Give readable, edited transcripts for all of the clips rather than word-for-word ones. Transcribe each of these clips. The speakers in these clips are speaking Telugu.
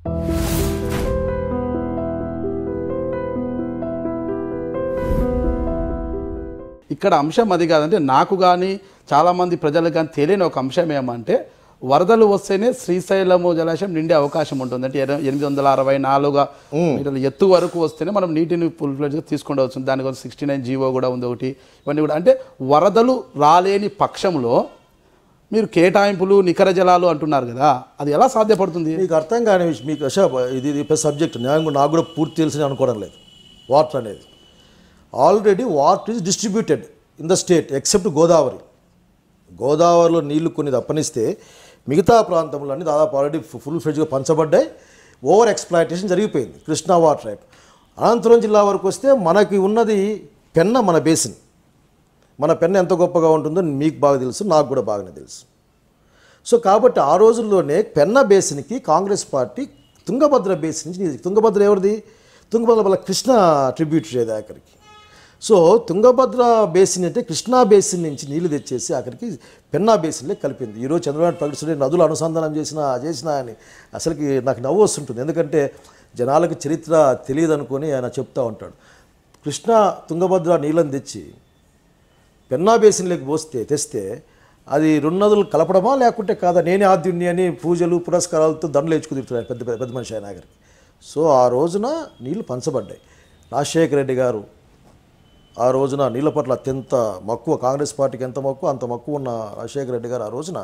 ఇక్కడ అంశం అది కాదంటే నాకు కానీ చాలామంది ప్రజలకు కానీ తెలియని ఒక అంశం ఏమంటే వరదలు వస్తేనే శ్రీశైలము జలాశయం నిండే అవకాశం ఉంటుంది. అంటే 864 మీటర్ల ఎత్తు వరకు వస్తేనే మనం నీటిని ఫుల్ ఫ్లెడ్జ్గా తీసుకుంటూ వస్తుంది. దానికోసం 69 జీవో కూడా ఉంది ఒకటి. ఇవన్నీ కూడా అంటే వరదలు రాలేని పక్షంలో మీరు కేటాయింపులు నికర జలాలు అంటున్నారు కదా, అది ఎలా సాధ్యపడుతుంది? మీకు అర్థం కాని విషయం, మీకు ఇది సబ్జెక్ట్ నాకు కూడా పూర్తి తెలిసి అనుకోవడం లేదు. వాటర్ అనేది already water is distributed in the state except గోదావరిలో నీళ్లు కొన్ని తప్పనిస్తే మిగతా ప్రాంతంలోని దాదాపు ఆల్రెడీ ఫుల్ ఫ్లెడ్జ్గా పంచబడ్డాయి. ఓవర్ ఎక్స్ప్లాయిటేషన్ జరిగిపోయింది కృష్ణా వాటర్ రైట్. అనంతపురం జిల్లా వరకు వస్తే మనకి ఉన్నది పెన్న, మన బేసిన్. మన పెన్న ఎంత గొప్పగా ఉంటుందో మీకు బాగా తెలుసు, నాకు కూడా బాగానే తెలుసు. సో కాబట్టి ఆ రోజుల్లోనే పెన్న బేసిన్కి కాంగ్రెస్ పార్టీ తుంగభద్ర బేసిన్ నుంచి, తుంగభద్ర ఎవరిది? తుంగభద్ర వల్ల కృష్ణా ట్రిబ్యూటరీ అది అక్కడికి. సో తుంగభద్ర బేసిన్ అంటే కృష్ణా బేసిన్ నుంచి నీళ్లు తెచ్చేసి అక్కడికి పెన్నా బేసిన్లే కలిపింది. ఈరోజు చంద్రబాబు ప్రకటిస్తుంటే నదులు అనుసంధానం చేసిన అని అసలుకి నాకు నవ్వు వస్తుంటుంది. ఎందుకంటే జనాలకు చరిత్ర తెలియదు అనుకొని ఆయన చెప్తూ ఉంటాడు. కృష్ణా తుంగభద్ర నీళ్ళని తెచ్చి పెన్నా బేసిన్లోకి తెస్తే అది 2 నదులు కలపడమా లేకుంటే కాదా? నేనే ఆద్యుణ్ణి అని పూజలు పురస్కారాలతో దండలు ఎచ్చుకు తిరుగుతున్నాడు పెద్ద మనిషి ఆయన గారికి. సో ఆ రోజున నీళ్లు పంచబడ్డాయి. రాజశేఖర రెడ్డి గారు ఆ రోజున నీళ్ళ పట్ల అత్యంత మక్కువ, కాంగ్రెస్ పార్టీకి ఎంత మక్కువ అంత మక్కువ ఉన్న రాజశేఖర రెడ్డి గారు ఆ రోజున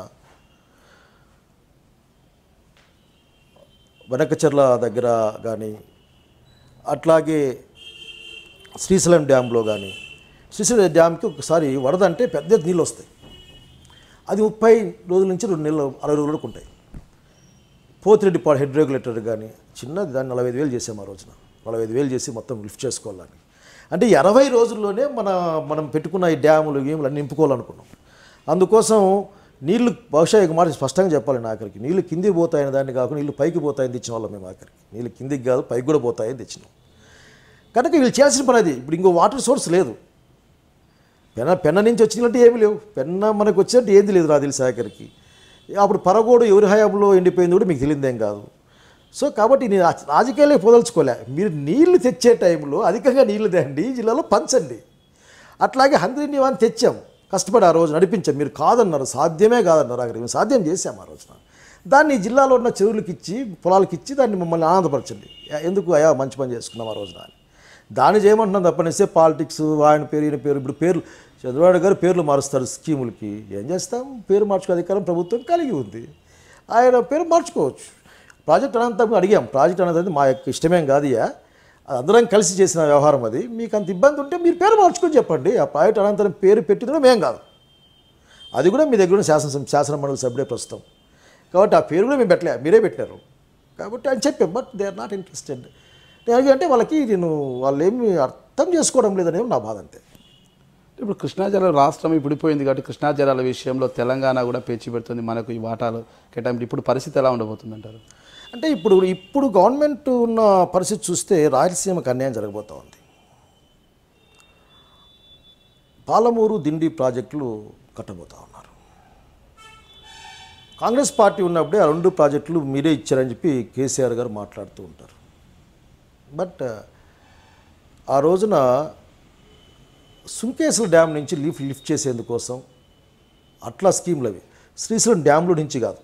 వెనకచెర్ల దగ్గర కానీ అట్లాగే శ్రీశైలం డ్యాంలో కానీ, శ్రీశైలం డ్యాంకి ఒకసారి వరద అంటే పెద్ద నీళ్ళు వస్తాయి. అది 30 రోజుల నుంచి 2 నెలలు 60 రోజుల వరకు ఉంటాయి. పోతిరెడ్డిపాడు హెడ్ రెగ్యులేటర్ కానీ చిన్నది, దాన్ని 45,000 చేసాం ఆ రోజున. 45,000 చేసి మొత్తం లిఫ్ట్ చేసుకోవాలని. అంటే 20 రోజుల్లోనే మనం పెట్టుకున్న ఈ డ్యాములు గేములు అన్నీ నింపుకోవాలనుకున్నాం. అందుకోసం నీళ్లు బహుశా ఇక మాట స్పష్టంగా చెప్పాలి, ఆఖరికి నీళ్లు కిందికి పోతాయని దాన్ని కాకుండా నీళ్లు పైకి పోతాయని తెచ్చిన వాళ్ళం మేము. ఆఖరికి నీళ్ళు కిందికి కాదు పైకి కూడా పోతాయని తెచ్చినాం. కనుక వీళ్ళు చేయాల్సిన పని అది. ఇప్పుడు ఇంకో వాటర్ సోర్స్ లేదు. పెన్న నుంచి వచ్చినట్టు ఏమీ లేవు. పెన్న మనకు వచ్చినట్టు ఏంది లేదు నాకు తెలిసి ఆఖరికి. అప్పుడు పరగోడు ఎవరి హయాంలో ఎండిపోయింది కూడా మీకు తెలియదేం కాదు. సో కాబట్టి నేను రాజకీయాలే పోదలుచుకోలే. మీరు నీళ్లు తెచ్చే టైంలో అధికంగా నీళ్లు తేండి, జిల్లాలో పంచండి. అట్లాగే హంద్రీనివాన్ తెచ్చాం, కష్టపడి ఆ రోజు నడిపించాం. మీరు కాదన్నారు, సాధ్యమే కాదన్నారు. అక్కడ మేము సాధ్యం చేసాం ఆ రోజున. దాన్ని జిల్లాలో ఉన్న చెరువులకి ఇచ్చి పొలాలకి ఇచ్చి దాన్ని మమ్మల్ని ఆనందపరచండి. ఎందుకు అయ్యా మంచి పని చేసుకున్నాం ఆ రోజున. దాన్ని చేయమంటున్నాం తప్పనిస్తే పాలిటిక్స్, ఆయన పేరు ఈయన పేరు. ఇప్పుడు పేర్లు చంద్రబాబు గారు పేర్లు మారుస్తారు స్కీములకి. ఏం చేస్తాం? పేరు మార్చుకో అధికారం ప్రభుత్వం కలిగి ఉంది, ఆయన పేరు మార్చుకోవచ్చు. ప్రాజెక్ట్ అనంతరం అడిగాం. ప్రాజెక్ట్ అనంతరం మా యొక్క ఇష్టమేం కాదుయా, అందరం కలిసి చేసిన వ్యవహారం అది. మీకు అంత ఇబ్బంది ఉంటే మీరు పేరు మార్చుకొని చెప్పండి. ఆ ప్రాజెక్ట్ అనంతరం పేరు పెట్టిందో మేం కాదు, అది కూడా మీ దగ్గర శాసన మండలి సభ్యుడే ప్రస్తుతం. కాబట్టి ఆ పేరు కూడా మేము పెట్టలే, మీరే పెట్టారు. కాబట్టి అని చెప్పాం. But they are not interested. అంటే వాళ్ళకి వాళ్ళు ఏమి అర్థం చేసుకోవడం లేదనేది నా బాధ అంతే. ఇప్పుడు కృష్ణా జలాల రాష్ట్రం విడిపోయింది కాబట్టి కృష్ణా జలాల విషయంలో తెలంగాణ కూడా పేచి పెడుతుంది, మనకు ఈ వాటాలు కేటాయింపు. ఇప్పుడు పరిస్థితి ఎలా ఉండబోతుంది అంటారు? అంటే ఇప్పుడు గవర్నమెంట్ ఉన్న పరిస్థితి చూస్తే రాయలసీమకు అన్యాయం జరగబోతూ ఉంది. పాలమూరు దిండి ప్రాజెక్టులు కట్టబోతూ ఉన్నారు. కాంగ్రెస్ పార్టీ ఉన్నప్పుడే ఆ 2 ప్రాజెక్టులు మీరే ఇచ్చారని చెప్పి కేసీఆర్ గారు మాట్లాడుతూ ఉంటారు. బట్ ఆ రోజున సుంకేశ్వర డ్యామ్ నుంచి లిఫ్ట్ చేసేందుకోసం అట్లా స్కీమ్లు అవి శ్రీశైలం డ్యాంలో నుంచి కాదు.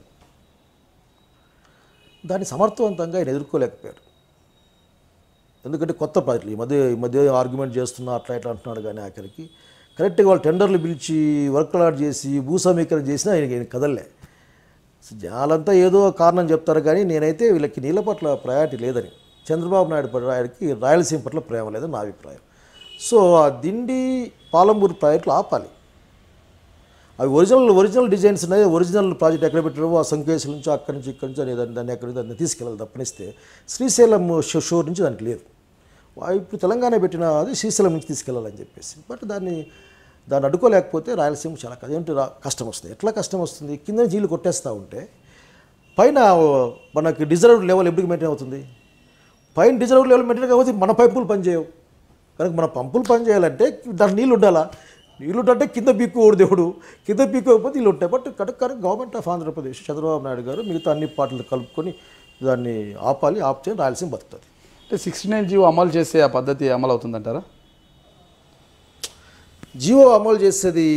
దాన్ని సమర్థవంతంగా ఆయన ఎదుర్కోలేకపోయాడు. ఎందుకంటే కొత్త ప్రాజెక్టులు ఈ మధ్య ఆర్గ్యుమెంట్ చేస్తున్నా అట్లా ఇట్లా అంటున్నాడు. కానీ ఆఖరికి కరెక్ట్గా వాళ్ళు టెండర్లు పిలిచి వర్క్లాట్ చేసి భూసమీకరణ చేసినా ఆయన కదలలే. జనాలంతా ఏదో కారణం చెప్తారు కానీ నేనైతే వీళ్ళకి నీళ్ళ పట్ల ప్రయారిటీ లేదని, చంద్రబాబు నాయుడు ఆయనకి రాయలసీమ పట్ల ప్రేమ లేదని నా అభిప్రాయం. సో ఆ దిండి పాలమూరు ప్రాజెక్టులు ఆపాలి. అవి ఒరిజినల్ డిజైన్స్ ఉన్నాయి. ఒరిజినల్ ప్రాజెక్ట్ ఎక్కడ పెట్టారో ఆ సంకేశ్వరం నుంచి అక్కడి నుంచి ఇక్కడి నుంచి అనేది దాన్ని ఎక్కడి నుంచి దాన్ని తీసుకెళ్ళాలి తప్పనిస్తే శ్రీశైలం షోర్ నుంచి దానికి లేదు. ఇప్పుడు తెలంగాణ పెట్టిన అది శ్రీశైలం నుంచి తీసుకెళ్ళాలని చెప్పేసి. బట్ దాన్ని అడ్డుకోలేకపోతే రాయలసీమ చాలా కష్టం వస్తుంది. ఎట్లా కష్టం వస్తుంది? కింద జీలు కొట్టేస్తూ ఉంటే పైన మనకి డిజర్వ్డ్ లెవెల్ ఎప్పుడు మెయింటైన్ అవుతుంది? పైన డిజర్వ్డ్ లెవెల్ మెయింటైన్ కాకపోతే మన పైపులు పనిచేయవు. కనుక మన పంపులు పనిచేయాలంటే దానికి నీళ్ళు ఉండాలా? నీళ్ళు ఉంటే కింద పీక్కోడు దేవుడు, కింద పీక్కోకపోతే నీళ్ళు ఉంటాయి. బట్ కనుక గవర్నమెంట్ ఆఫ్ ఆంధ్రప్రదేశ్ చంద్రబాబు నాయుడు గారు మిగతా అన్ని పార్టీలు కలుపుకొని దాన్ని ఆపాలి, ఆపితే రాయలసీమ బతుకుతుంది. అంటే 69 జీవో అమలు చేసే ఆ పద్ధతి అమలు అవుతుందంటారా? జీవో అమలు చేసేది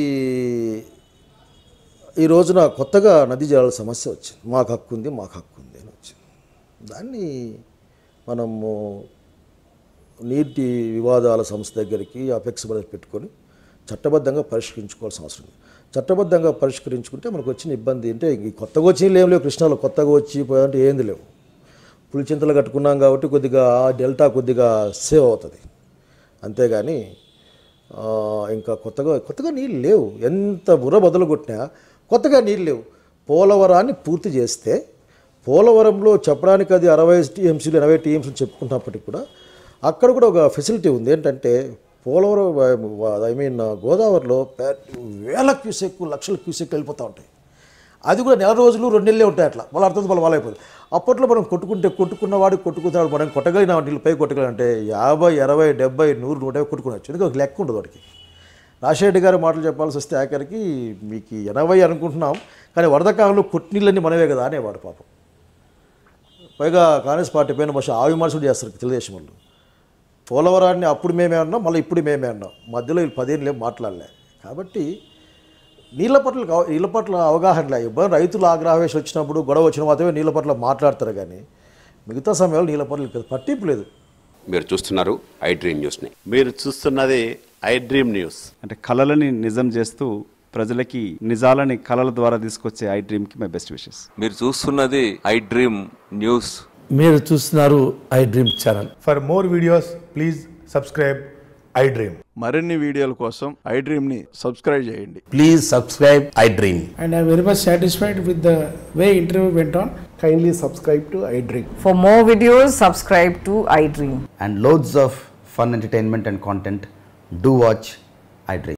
ఈ రోజున కొత్తగా నదీ జలాల సమస్య వచ్చింది. మాకు హక్కు ఉంది అని వచ్చింది. దాన్ని మనము నీటి వివాదాల సంస్థ దగ్గరికి అపెక్స్ పెట్టుకొని చట్టబద్ధంగా పరిష్కరించుకోవాల్సిన అవసరం ఉంది. చట్టబద్ధంగా పరిష్కరించుకుంటే మనకు వచ్చిన ఇబ్బంది అంటే ఈ కొత్తగా వచ్చి ఏం లేవు, కృష్ణాలో కొత్తగా వచ్చి పోయాలంటే ఏంది లేవు. పులిచింతలు కట్టుకున్నాం కాబట్టి కొద్దిగా డెల్టా కొద్దిగా సేవ్ అవుతుంది, అంతేగాని ఇంకా కొత్తగా నీళ్ళు లేవు. ఎంత బుర్ర బదులు కొట్టినా కొత్తగా నీళ్ళు లేవు. పోలవరాన్ని పూర్తి చేస్తే పోలవరంలో చెప్పడానికి అది 60 టీఎంసీలు 80 టీఎంసీలు చెప్పుకున్నప్పటికీ కూడా అక్కడ కూడా ఒక ఫెసిలిటీ ఉంది. ఏంటంటే పోలవరం గోదావరిలో వేల క్యూసెక్ లక్షల క్యూసెక్ వెళ్ళిపోతూ ఉంటాయి. అది కూడా నెల రోజులు 2 నెలలే ఉంటాయి. అట్లా వాళ్ళ అర్థం వాళ్ళ అయిపోతుంది. అప్పట్లో మనం కొట్టుకున్నవాడు కొట్టుకున్నాడు, మనం కొట్టగలిగిన నీళ్ళు పై కొట్టగలంటే 50, 60, 70, 100, 150 కొట్టుకునవచ్చు. ఎందుకంటే ఒక లెక్క ఉండదు వాడికి. రాజశేఖర్ గారు మాటలు చెప్పాల్సి వస్తే ఆఖరికి మీకు 80 అనుకుంటున్నాం, కానీ వరద కాలంలో కొట్టినీళ్ళన్నీ మనవే కదా అనేవాడు పాపం. పైగా కాంగ్రెస్ పార్టీ పైన బహుశా ఆ విమర్శలు చేస్తారు తెలుగుదేశం వాళ్ళు. పోలవరాన్ని అప్పుడు మేమే అన్నాం, మళ్ళీ ఇప్పుడు మేమే అన్నాం. మధ్యలో వీళ్ళు 10 ఏళ్ళు మాట్లాడలే. కాబట్టి నీళ్ళ పట్ల అవగాహన లేదు. రైతులు ఆగ్రహవేశం వచ్చినప్పుడు గొడవ వచ్చిన మాత్రమే నీళ్ళ పట్ల మాట్లాడతారు, కానీ మిగతా సమయంలో నీళ్ళ పట్ల పట్టింపు లేదు. మీరు చూస్తున్నారు iDream న్యూస్ని. మీరు చూస్తున్నది iDream న్యూస్. అంటే కళలని నిజం చేస్తూ ప్రజలకి నిజాలని కళల ద్వారా తీసుకొచ్చే iDreamకి మై బెస్ట్ విషెస్. మీరు చూస్తున్నది iDream న్యూస్. మీరు చూస్తున్నారు iDream channel. For more videos please subscribe iDream. మరిన్ని వీడియోల కోసం iDreamని సబ్స్క్రైబ్ చేయండి. Please subscribe iDream. And I am very much satisfied with the way interview went on. Kindly subscribe to iDream. For more videos, subscribe to iDream. And loads of fun entertainment and content, do watch iDream.